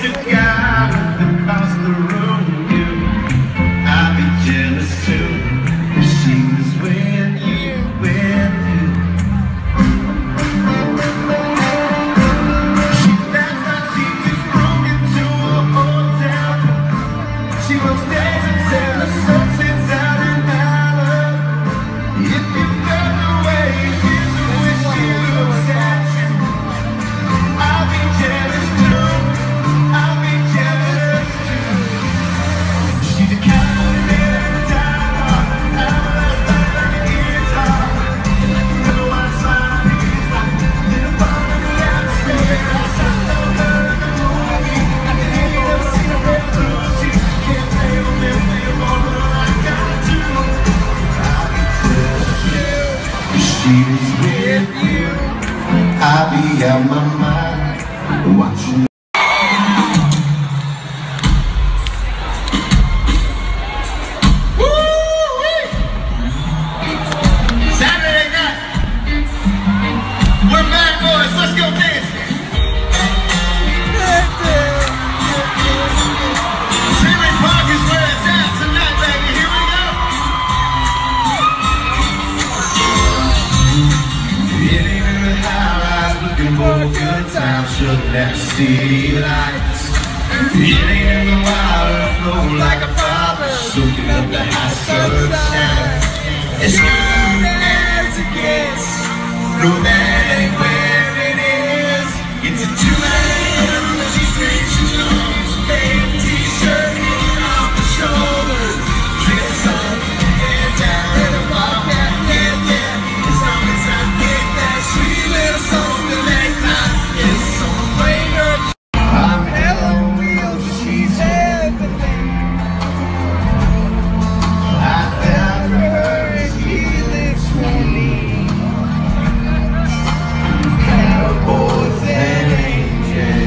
the guy across the room. I'd be jealous too if she was with you, with you. She laughs like she just broke into a hotel. She wants days until the sun sets out in Malibu. If you felt the way it is when she looks at you, I'll be jealous too. I'll be jealous too. She's a cavalier diver, outlaws like a guitar. Never wanna smile, she's like a little bomb in the atmosphere. I saw her in the movie. I can hear you never see her red blue. She can't play with me, play along with her. I gotta do. I'll be jealous too. If she was with you, I'll be out my mind watching. Saturday night, we're back, boys. Let's go dancing. Henry Park is where it's at tonight, baby. Here we go. It ain't in the high rise, looking for a good time. Shouldn't have city lights. It ain't in the water, flow like a bottle, soaking up the high sunshine. It's good as it gets. Know that ain't where it is. It's a 2 a.m. She's reaching arms, baby t-shirt hanging off the shoulders. Drink some, head down, and a walk that head down. As long as I get that sweet little something like that, kiss on the way her. I'm hell on wheels, she's heavenly. I found her, she lives for me. Cowboys and angels.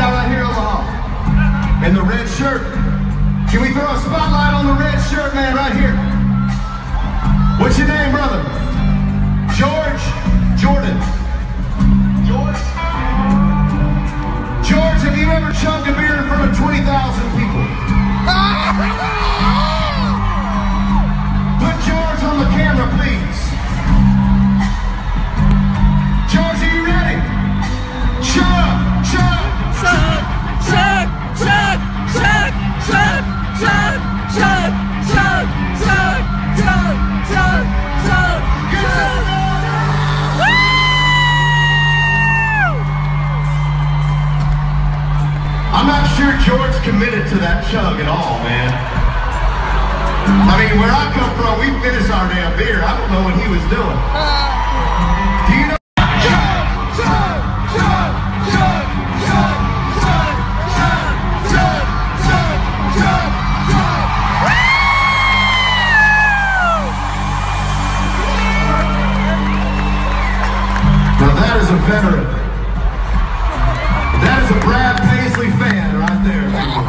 out right here, Omaha. And the red shirt. Can we throw a spotlight on the red shirt man right here? What's your name, brother? George Jordan. George? George, have you ever chugged a beer in front of 20,000 people? Put George on the camera, please. George, are you ready? Chug, chug, chug, chug, chug, chug, chug, chug, chug, chug, chug, chug, chug, chug, chug. I'm not sure George committed to that chug at all, man. I mean, where I come from, we finish our damn beer. I don't know what he was doing. Do you know? Chug, chug, chug, chug, chug, chug, chug, chug, chug, chug, chug. Now that is a veteran. That is a Brad Paisley fan right there.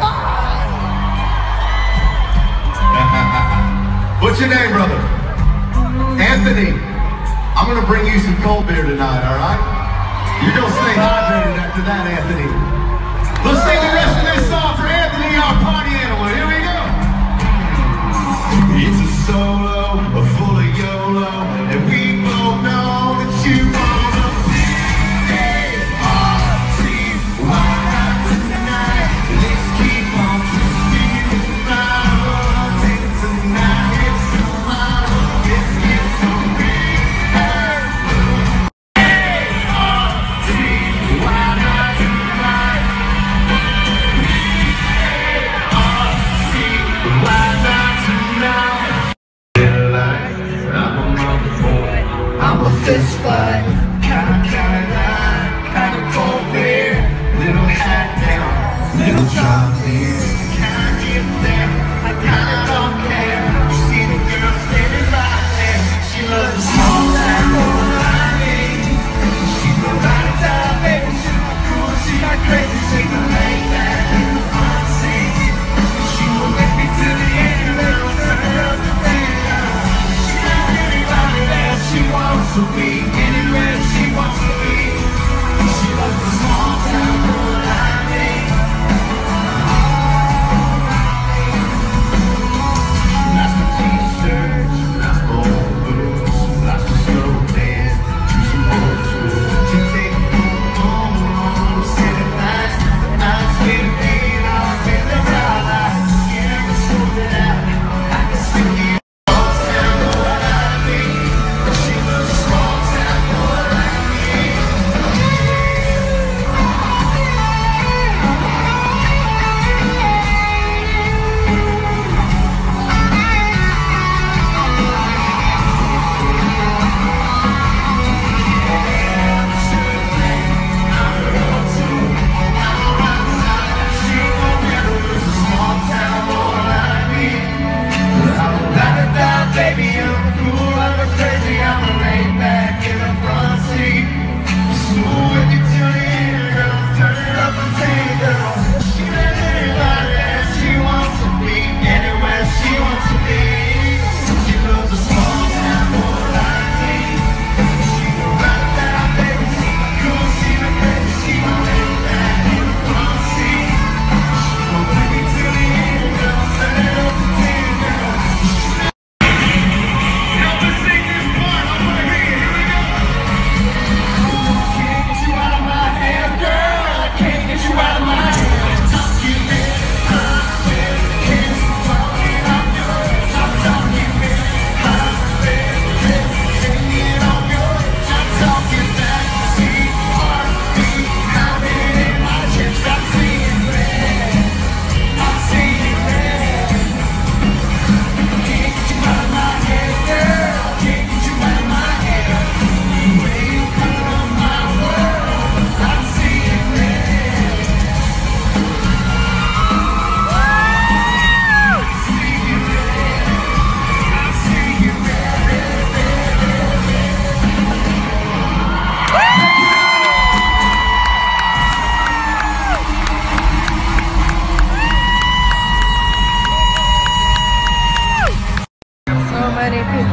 What's your name, brother? Anthony. I'm gonna bring you some cold beer tonight, all right? You're gonna stay hydrated after that, Anthony. Let's sing the rest of this song for Anthony, our party animal. Here we go. It's a solo, full of YOLO, and we both know that you wanna be our team. Why not tonight? Let's keep on twisting around tonight. It's tomorrow. Let's get some beer. Hey, our team. Why not tonight?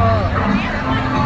Ồ.